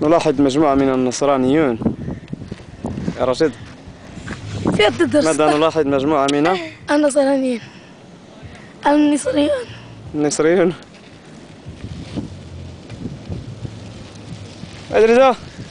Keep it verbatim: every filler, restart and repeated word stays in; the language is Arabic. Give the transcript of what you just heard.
نلاحظ مجموعة من النصرانيون يا رشيد. في الدرس ماذا نلاحظ مجموعة من النصرانيين النصريون النصريون. أدري